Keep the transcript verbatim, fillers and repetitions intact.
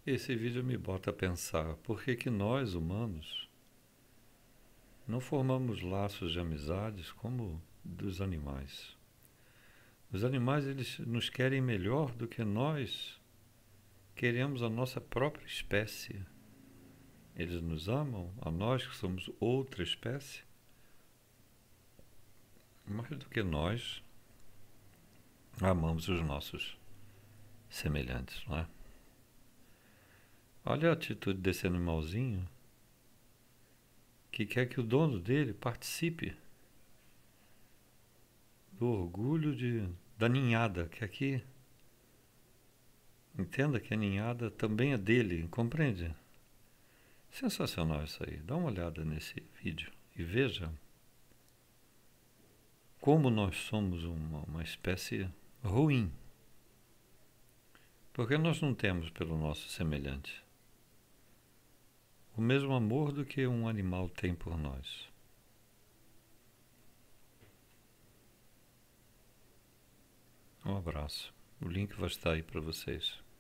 Esse vídeo me bota a pensar por que que nós, humanos, não formamos laços de amizades como dos animais. Os animais, eles nos querem melhor do que nós queremos a nossa própria espécie. Eles nos amam, a nós que somos outra espécie, mais do que nós amamos os nossos semelhantes, não é? Olha a atitude desse animalzinho que quer que o dono dele participe do orgulho de, da ninhada, que aqui, entenda que a ninhada também é dele, compreende? Sensacional isso aí. Dá uma olhada nesse vídeo e veja como nós somos uma, uma espécie ruim, porque nós não temos pelo nosso semelhante o mesmo amor do que um animal tem por nós. Um abraço. O link vai estar aí para vocês.